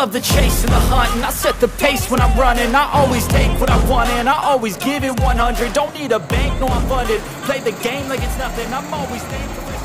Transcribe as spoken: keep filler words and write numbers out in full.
love the chase and the hunt, and I set the pace when I'm running. I always take what I want and I always give it one hundred. Don't need a bank, no I'm funded. Play the game like it's nothing, I'm always thankful.